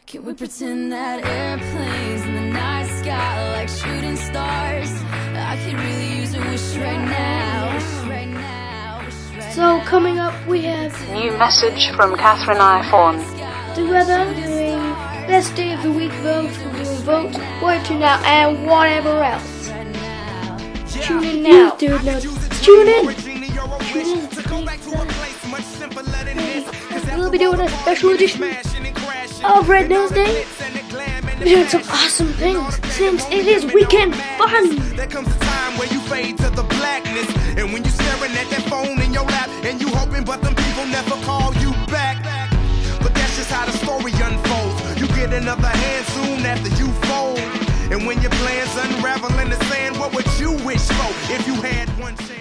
Can we pretend that airplanes in the night sky like shooting stars? I could really use a wish right now. So coming up we have New message from Catherine Iphone. the weather, doing best day of the week vote, we're doing vote, watching now, and whatever else. Tune in now. Dude, no. Tune in. We'll be doing a special edition of Red Nose Day. We're doing some awesome things since it is weekend fun. There comes a time where you fade to the blackness, and when you're staring at that phone in your lap, and you hoping but them people never call you back. But that's just how the story unfolds. You get another hand soon after you fold. And when your plans unravel in the sand, what would you wish for if you had one chance?